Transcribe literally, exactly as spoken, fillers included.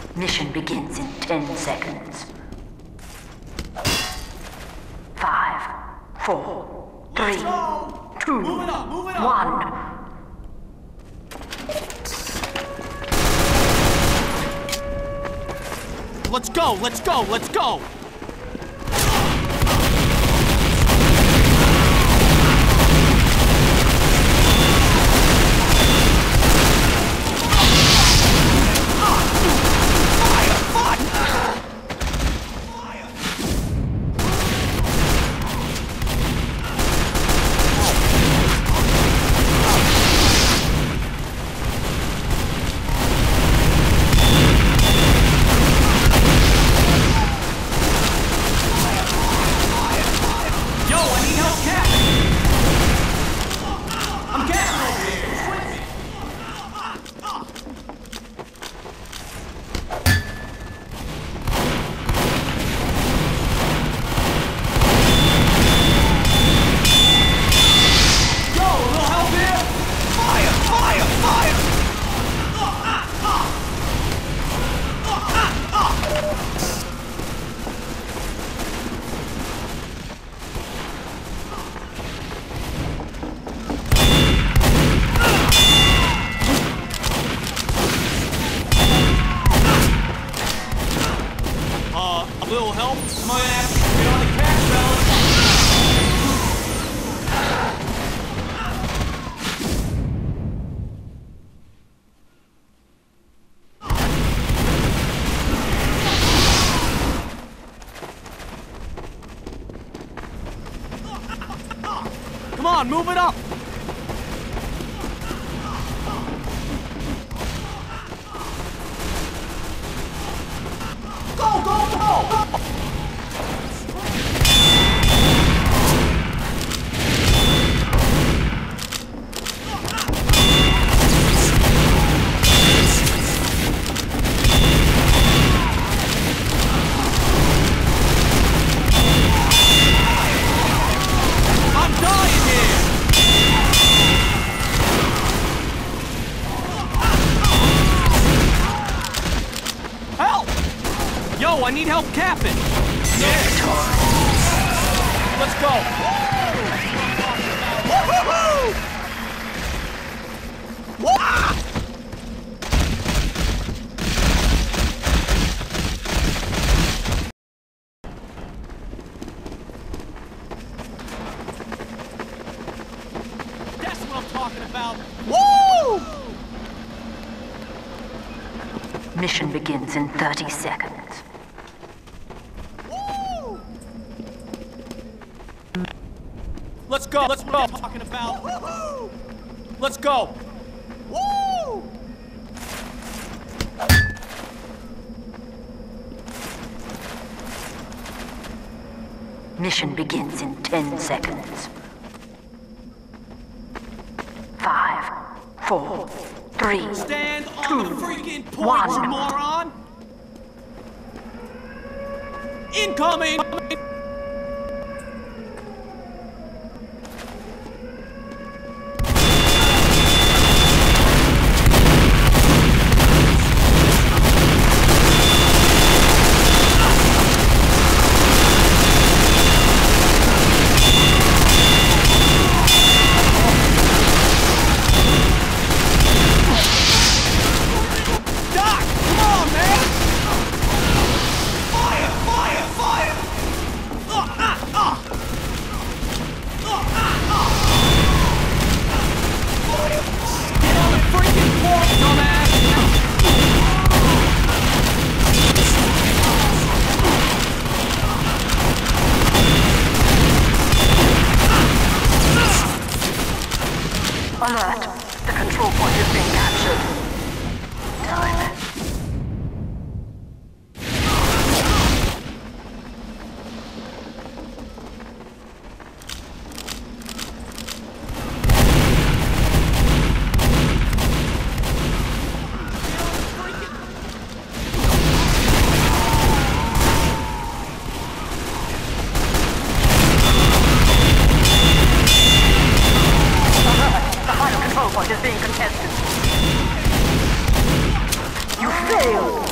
Mission begins in ten seconds. Five, four, three, two, one. Let's go, let's go, let's go! A little help? My ass, get on the cash, fellas! Come on, move it up! Go, go, go! I'm dying here! Help! Yo, I need help capping! Yeah. Let's go! Woo-hoo-hoo! Wah! That's what I'm talking about! Woo! Mission begins in thirty seconds. Let's go. Let's go. Talking about. Woo-hoo! Let's go. Woo! Mission begins in ten seconds. Five, four, three, Stand on two, the freaking point, one. you moron! Incoming! Alert! The control point has been captured. Time. Point is being contested. You failed!